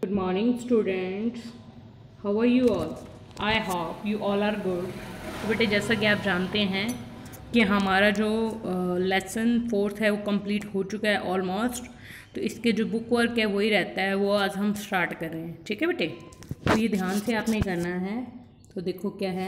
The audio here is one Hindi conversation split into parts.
Good morning students. How are you all? I hope you all are good. तो बेटे जैसा कि आप जानते हैं कि हमारा जो लेसन फोर्थ है वो कंप्लीट हो चुका है ऑलमोस्ट। तो इसके जो बुक वर्क है वही रहता है, वो आज हम स्टार्ट कर रहे हैं। ठीक है बेटे, तो ये ध्यान से आपने करना है। तो देखो क्या है,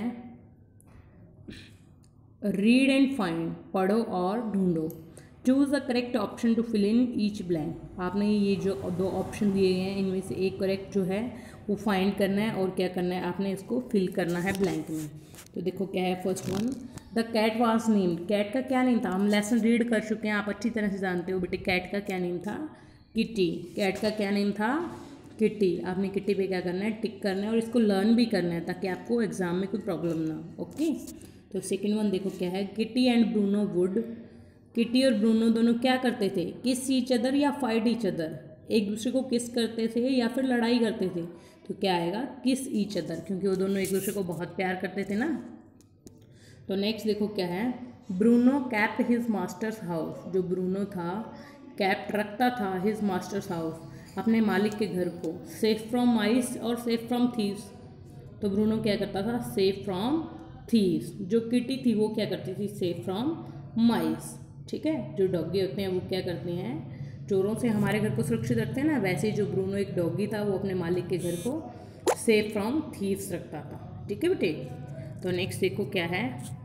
रीड एंड फाइंड, पढ़ो और ढूंढो। Choose the correct option to fill in each blank. आपने ये जो दो ऑप्शन दिए हैं इनमें से एक करेक्ट जो है वो फाइंड करना है और क्या करना है, आपने इसको फिल करना है ब्लैंक में। तो देखो क्या है, first one, the cat was named. Cat का क्या नेम था, हम लेसन रीड कर चुके हैं, आप अच्छी तरह से जानते हो बेटे। कैट का क्या नेम था, किटी। कैट का क्या नेम था, किटी। आपने किटी पे क्या करना है, टिक करना है और इसको लर्न भी करना है ताकि आपको एग्जाम में कोई प्रॉब्लम ना हो। ओके, तो सेकेंड वन देखो क्या है, Kitty and Bruno would. Kitty और ब्रूनो दोनों क्या करते थे, किस ईच अदर या फाइट ईच अदर। एक दूसरे को किस करते थे या फिर लड़ाई करते थे। तो क्या आएगा, किस ईच अदर, क्योंकि वो दोनों एक दूसरे को बहुत प्यार करते थे ना। तो नेक्स्ट देखो क्या है, Bruno kept his master's house. जो ब्रूनो था कैप्ट रखता था हिज मास्टर्स हाउस, अपने मालिक के घर को, सेफ फ्रॉम माइस और सेफ फ्रॉम थीव्स। तो ब्रूनो क्या करता था, सेफ फ्रॉम थीव्स। जो किटी थी वो क्या करती थी, सेफ फ्रॉम माइस। ठीक है, जो डॉगी होते हैं वो क्या करते हैं, चोरों से हमारे घर को सुरक्षित रखते हैं ना, वैसे ही जो ब्रूनो एक डॉगी था वो अपने मालिक के घर को सेफ फ्रॉम थीव्स रखता था। ठीक है बेटे, तो नेक्स्ट देखो क्या है,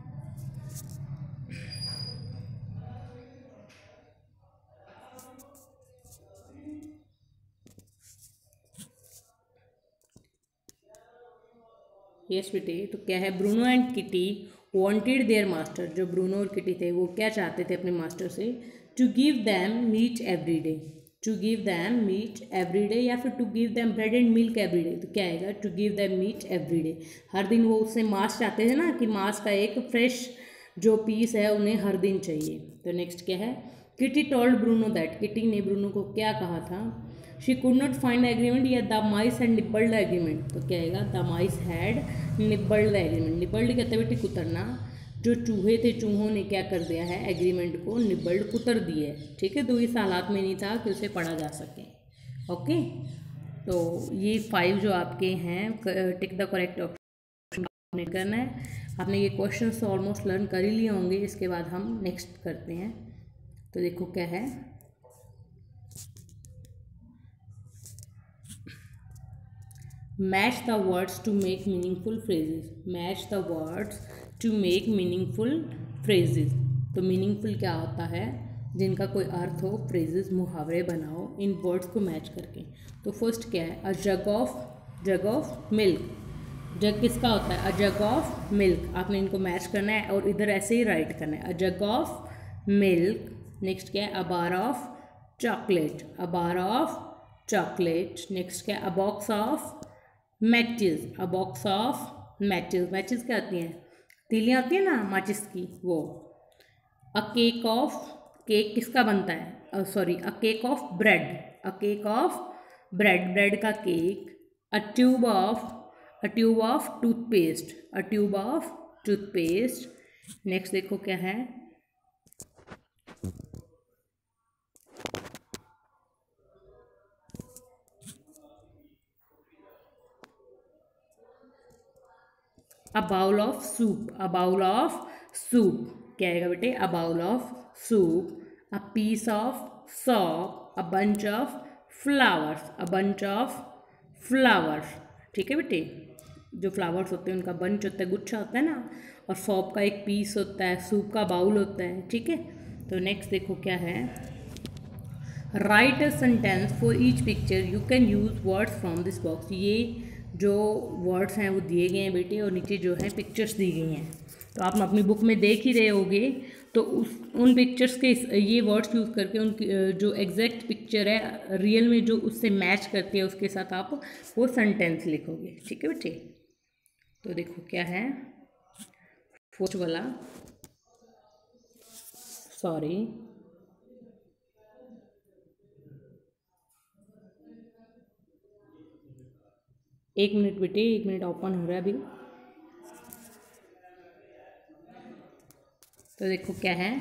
यस बेटे, तो क्या है, Bruno and Kitty wanted their master. जो ब्रूनो और किटी थे वो क्या चाहते थे अपने मास्टर से, to give them meat every day. To give them meat every day या फिर to give them bread and milk every day. तो क्या आएगा, to give them meat every day. हर दिन वो उससे मांस चाहते थे ना, कि मांस का एक फ्रेश जो पीस है उन्हें हर दिन चाहिए। तो नेक्स्ट क्या है, Kitty told Bruno that. Kitty ने ब्रूनो को क्या कहा था, she could not find the agreement या the mice had nibbled the agreement. तो क्या आएगा, the mice had nibbled the agreement. Nibbled कहते बेटे कुतरना। जो चूहे थे, चूहों ने क्या कर दिया है, एग्रीमेंट को निब्बल्ड कुतर दिए है। ठीक है, तो इस हालात में नहीं था कि उसे पढ़ा जा सके। ओके, तो ये 5 जो आपके हैं, टिक द करेक्ट ऑप्शन आपने करना है। आपने ये क्वेश्चन तो ऑलमोस्ट लर्न कर ही लिए होंगे, इसके बाद हम नेक्स्ट करते हैं। तो देखो क्या है, match the words to make meaningful phrases. Match the words to make meaningful phrases. तो मीनिंगफुल क्या होता है, जिनका कोई अर्थ हो, फ्रेजेस मुहावरे बनाओ इन वर्ड्स को मैच करके। तो फर्स्ट क्या है, अ जग ऑफ मिल्क। जग किसका होता है, अ जग ऑफ मिल्क। आपने इनको मैच करना है और इधर ऐसे ही राइट करना है, a jug of milk. Next क्या है, a bar of chocolate. A bar of chocolate. Next क्या है, a box of matches. A box of matches. Matches क्या होती हैं, तीलियाँ होती हैं ना माचिस की, वो। अ केक ऑफ, केक किसका बनता है, sorry, a cake of bread. A cake of bread, bread का cake. A tube of toothpaste. A tube of toothpaste. Next देखो क्या है, a bowl of soup. A bowl of soup क्या आएगा बेटे, a bowl of soup. A piece of soap. A bunch of flowers. A bunch of flowers. ठीक है बेटे, जो फ्लावर्स होते हैं उनका बंच होता है, गुच्छा होता है ना, और सॉप का एक पीस होता है, सूप का बाउल होता है। ठीक है, तो नेक्स्ट देखो क्या है, write a sentence for each picture, you can use words from this box. ये जो वर्ड्स हैं वो दिए गए हैं बेटे, और नीचे जो है पिक्चर्स दी गई हैं। तो आप अपनी बुक में देख ही रहे होगे, तो उन पिक्चर्स के ये वर्ड्स यूज़ करके उनकी जो एग्जैक्ट पिक्चर है रियल में जो उससे मैच करती है उसके साथ आप वो सेंटेंस लिखोगे। ठीक है बेटे, तो देखो क्या है, फर्स्ट वाला, सॉरी, एक मिनट बेटे, एक मिनट, ओपन हो रहा है अभी। तो देखो क्या है,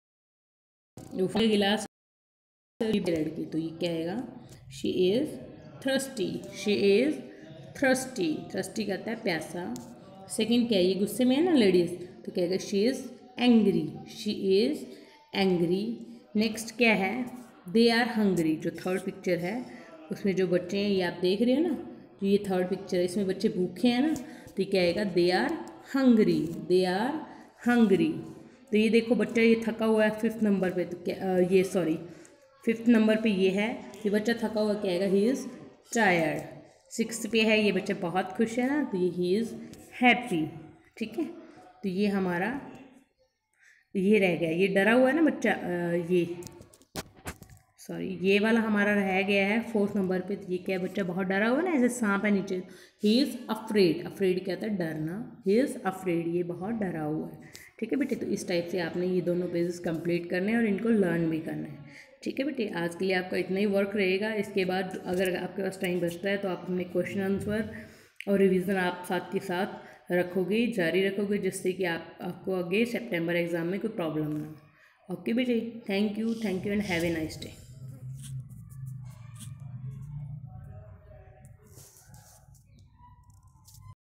ऊपर गिलास लड़की, तो ये क्या आएगा, she is thirsty, she is thirsty, thirsty करता है प्यासा। सेकंड क्या है, ये गुस्से में है ना लेडीज़, तो कहेगा she is angry, she is angry. Next क्या है, दे आर हंग्री, जो थर्ड पिक्चर है उसमें जो बच्चे हैं ये आप देख रहे हो ना, जो ये थर्ड पिक्चर है इसमें बच्चे भूखे हैं ना, तो क्या आएगा, they are hungry, they are hungry. तो ये देखो बच्चा ये थका हुआ है फिफ्थ नंबर पे, तो क्या ये सॉरी फिफ्थ नंबर पे ये है, ये बच्चा थका हुआ क्या आएगा, ही इज़ टायर्ड। सिक्स्थ पे है ये बच्चा बहुत खुश है ना, तो ये ही इज़ हैप्पी। ठीक है, तो ये हमारा ये रह गया, ये डरा हुआ है ना बच्चा, ये सॉरी ये वाला हमारा रह गया है फोर्थ नंबर पे। तो ये क्या है, बच्चा बहुत डरा हुआ है ना, ऐसे सांप है नीचे, ही इज़ अफ्रेड, अफ्रेड क्या होता है, डरना, ही इज़ अफ्रेड, ये बहुत डरा हुआ है। ठीक है बेटे, तो इस टाइप से आपने ये दोनों पेजेस कंप्लीट करने हैं और इनको लर्न भी करना है। ठीक है बेटे, आज के लिए आपका इतना ही वर्क रहेगा। इसके बाद अगर आपके पास टाइम बचता है तो आप अपने क्वेश्चन आंसर और रिवीजन आप साथ के साथ रखोगे, जारी रखोगे, जिससे कि आपको आगे सितंबर एग्ज़ाम में कोई प्रॉब्लम ना हो। ओके बेटे, thank you and have a nice day.